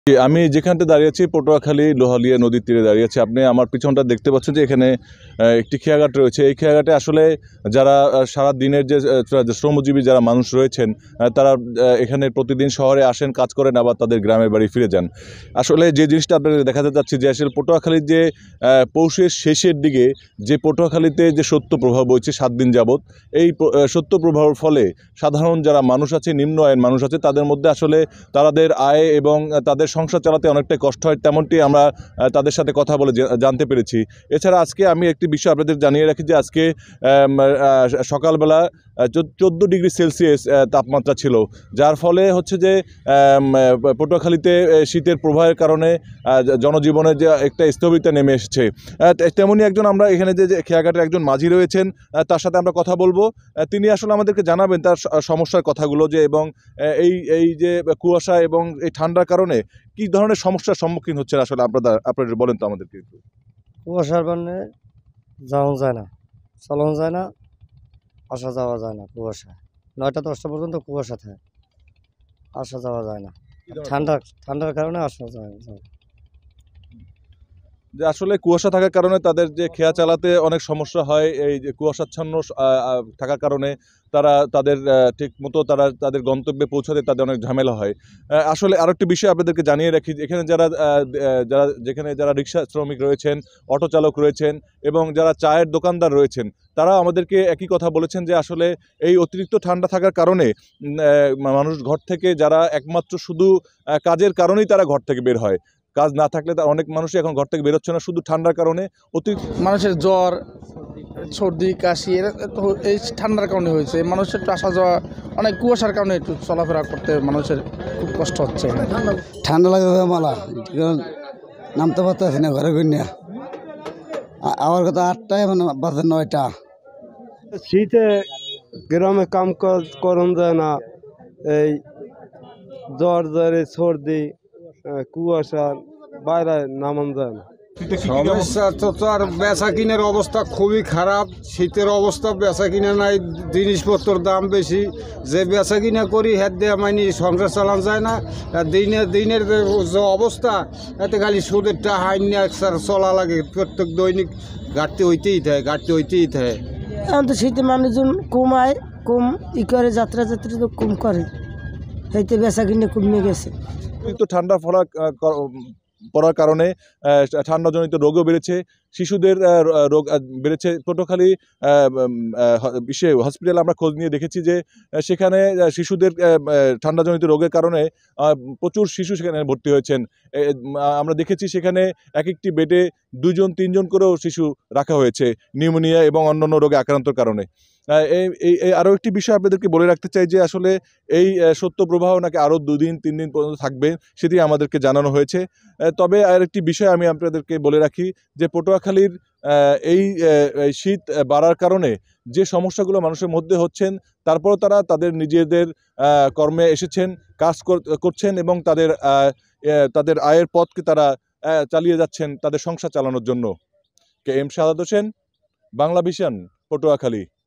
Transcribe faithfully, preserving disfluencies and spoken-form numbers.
আমি যেখানটা দাঁড়িয়ে আছি পটুয়াখালী লোহালিয়া নদীর তীরে দাঁড়িয়ে আছি। আপনি আমার পিছনটা দেখতে পাচ্ছেন যে এখানে একটি খেয়াঘাট রয়েছে। এই খেয়াঘাটে আসলে যারা সারা দিনের যে শ্রমজীবী যারা মানুষ রয়েছেন তারা এখানে প্রতিদিন শহরে আসেন, কাজ করেন, আবার তাদের গ্রামের বাড়ি ফিরে যান। আসলে যে জিনিসটা আপনাদের দেখাতে চাচ্ছি যে আসলে পটুয়াখালীর যে পৌষের শেষের দিকে যে পটুয়াখালীতে যে সত্য প্রভাব বইছে সাত দিন যাবৎ, এই সত্য প্রভাবের ফলে সাধারণ যারা মানুষ আছে, নিম্ন আয়ের মানুষ আছে, তাদের মধ্যে আসলে তাদের আয় এবং তাদের সংসার চালাতে অনেকটাই কষ্ট হয়, তেমনটি আমরা তাদের সাথে কথা বলে জানতে পেরেছি। এছাড়া আজকে আমি একটি বিষয় আপনাদের জানিয়ে রাখি যে আজকে সকালবেলা চোদ্দো ডিগ্রি সেলসিয়াস তাপমাত্রা ছিল, যার ফলে হচ্ছে যে পটুয়াখালীতে শীতের প্রবাহের কারণে জনজীবনে যে একটা স্থবিরতা নেমে এসেছে। তেমনি একজন আমরা এখানে যে খেয়াঘাটের একজন মাঝি রয়েছেন, তার সাথে আমরা কথা বলবো। তিনি আসলে আমাদেরকে জানাবেন তার সমস্যার কথাগুলো, যে এবং এই এই যে কুয়াশা এবং এই ঠান্ডার কারণে কি ধরনের সমস্যার সম্মুখীন হচ্ছেন আসলে আপনারা আপনারা বলেন তো আমাদেরকে একটু। কুয়াশার কারণে যাওয়া যায় না, চালানো যায় না, আসা যাওয়া যায় না। কুয়াশা নয়টা দশটা পর্যন্ত কুয়াশা থাকে, আসা যাওয়া যায় না। ঠান্ডা ঠান্ডার কারণে আসা যায় না। যে আসলে কুয়াশা থাকার কারণে তাদের যে খেয়া চালাতে অনেক সমস্যা হয়। এই যে কুয়াশাচ্ছন্ন থাকার কারণে তারা তাদের ঠিক মতো তারা তাদের গন্তব্যে পৌঁছাতে তাদের অনেক ঝামেলা হয়। আসলে আরেকটি বিষয় আপনাদেরকে জানিয়ে রাখি, এখানে যারা যারা যেখানে যারা রিক্সা শ্রমিক রয়েছেন, অটো চালক রয়েছেন এবং যারা চায়ের দোকানদার রয়েছেন, তারা আমাদেরকে একই কথা বলেছেন যে আসলে এই অতিরিক্ত ঠান্ডা থাকার কারণে মানুষ ঘর থেকে, যারা একমাত্র শুধু কাজের কারণেই তারা ঘর থেকে বের হয়, কাজ না থাকলে তার অনেক মানুষই এখন ঘর থেকে বেরোচ্ছে না শুধু ঠান্ডার কারণে। অতিরিক্ত মানুষের জ্বর, সর্দি, কাশি এরা তো এই ঠান্ডার কারণে হয়েছে। মানুষের একটু আসা যাওয়া, অনেক কুয়াশার কারণে একটু চলাফেরা করতে মানুষের খুব কষ্ট হচ্ছে। ঠান্ডা লাগে মালা নামতে পারতেছি না ঘরে গুনিয়া, আমার কথা আটটায় মানে বাজে নয়টা। শীতে গ্রামে কাম কাজ করন যায় না, এই জ্বর জ্বরে সর্দি কুয়াশা বাইরে নামান যায় না। সমস্যা তো তো আর বেচা কিনার অবস্থা খুবই খারাপ। শীতের অবস্থা, বেচা কিনা নাই, জিনিসপত্রের দাম বেশি। যে বেচা কিনা করি হ্যাঁ দিয়ে মাইনি সংসার চালান যায় না। দিনের দিনের যে অবস্থা, এতে খালি সুদের টাকা হাইনি চলা লাগে। প্রত্যেক দৈনিক ঘাটতি হইতেই থাকে, ঘাটতি হইতেই থাকে। এখন তো শীতে মানুষজন কমায়, কম ই করে, যাত্রা যাত্রী তো কম করে, সেইতে বেচা কিনে কমে গেছে। কিন্তু ঠান্ডা পড়া পড়ার কারণে ঠান্ডাজনিত রোগও বেড়েছে, শিশুদের রোগ বেড়েছে। পটুয়াখালী বিশ্বে হসপিটালে আমরা খোঁজ নিয়ে দেখেছি যে সেখানে শিশুদের ঠান্ডাজনিত রোগের কারণে প্রচুর শিশু সেখানে ভর্তি হয়েছেন। আমরা দেখেছি সেখানে এক একটি বেডে দুজন তিনজন করেও শিশু রাখা হয়েছে নিউমোনিয়া এবং অন্যান্য রোগে আক্রান্তর কারণে। এই এই আরও একটি বিষয় আপনাদেরকে বলে রাখতে চাই যে আসলে এই সত্য প্রবাহ নাকি আরও দুদিন তিন দিন পর্যন্ত থাকবে, সেটি আমাদেরকে জানানো হয়েছে। তবে আর একটি বিষয় আমি আপনাদেরকে বলে রাখি যে পটুয়াখালীর এই শীত বাড়ার কারণে যে সমস্যাগুলো মানুষের মধ্যে হচ্ছেন, তারপরও তারা তাদের নিজেদের কর্মে এসেছেন, কাজ করছেন এবং তাদের তাদের আয়ের পথকে তারা চালিয়ে যাচ্ছেন তাদের সংসার চালানোর জন্য। K M Shahadat Hossain, Bangla Vision, Patuakhali.